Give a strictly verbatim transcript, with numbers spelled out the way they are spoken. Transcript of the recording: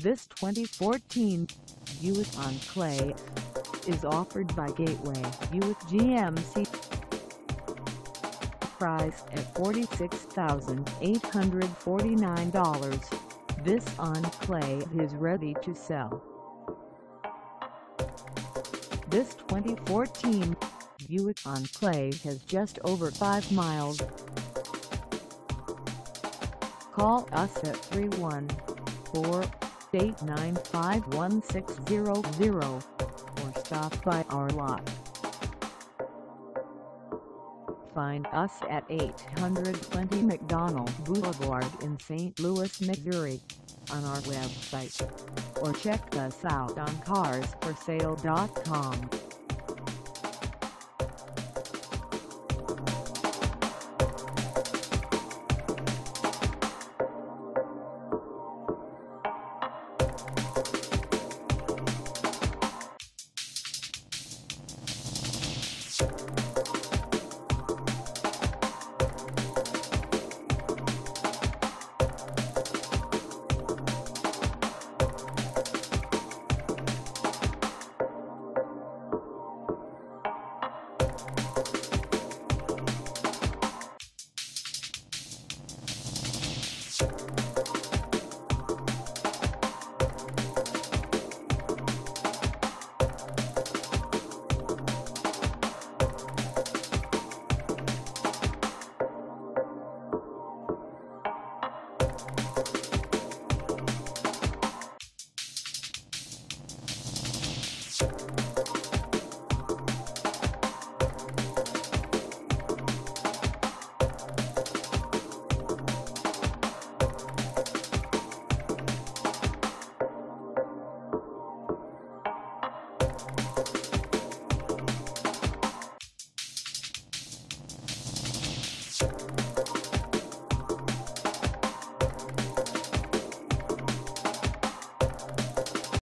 This twenty fourteen Buick Enclave is offered by Gateway Buick G M C. Priced at forty-six thousand eight hundred forty-nine dollars, this Enclave is ready to sell. This twenty fourteen Buick Enclave has just over five miles. Call us at three one four, eight nine five, one six zero zero or stop by our lot. Find us at eight twenty McDonnell Boulevard in Saint Louis, Missouri on our website, or check us out on cars for sale dot com. You